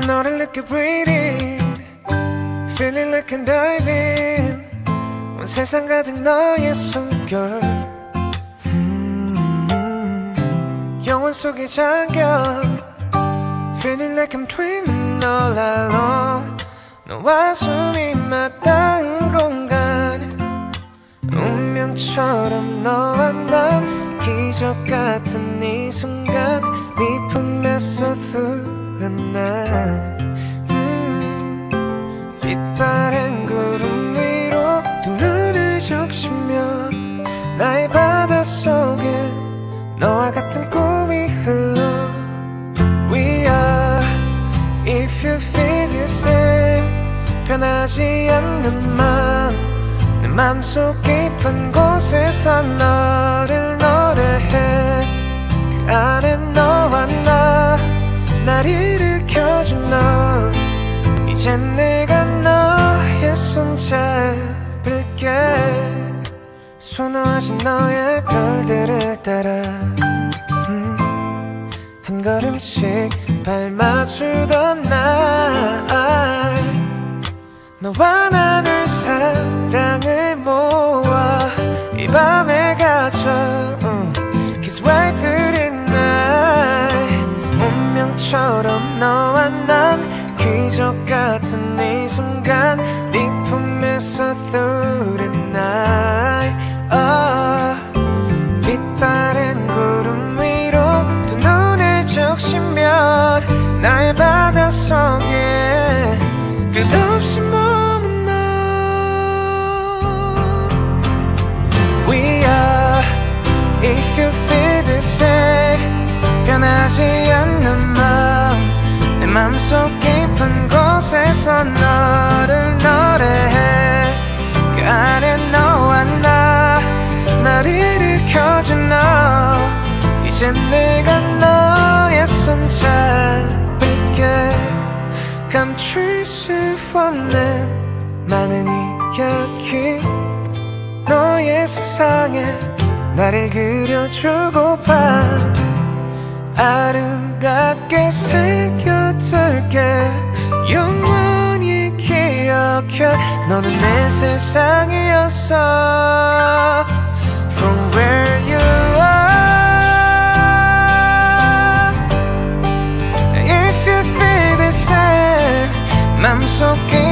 너를 느껴 breathing Feeling like I'm diving 온 세상 가득 너의 숨결 영혼 속에 잠겨 Feeling like I'm dreaming all alone 너와 숨이 맞닿은 공간 운명처럼 너와 난 기적 같은 이 순간 네 품에서 난 빛바랜 구름 위로 두 눈을 적시면 나의 바닷속에 너와 같은 꿈이 흘러 We are if you feel the same 변하지 않는 맘 내 맘속 깊은 곳에서 너를 노래해 그 안에 너와 날 일으켜준 너 이젠 내가 너의 손 잡을게 수놓아진 너의 별들을 따라 한 걸음씩 밟아주던 날 너와 나눌 사랑을 모아 이 밤에 갇혀 Cause right through the night 운명처럼 너와 난 기적 같은 이 순간 네 품에서 through the night 빛바랜 구름 위로 두 눈을 적시면 나의 바닷속에 끝없이 머문 너 We are if you feel the same 변하지 않는 맘 내 맘속 깊은 곳에서 너를 노래해 그 안에 너와 날 일으켜준 너 이젠 내가 너의 손 잡을게 감출 수 없는 많은 이야기 너의 세상에 나를 그려주고파 아름답게 새겨둘게 영원히 기억해 너는 내 세상이었어 From where you are If you feel the same 맘속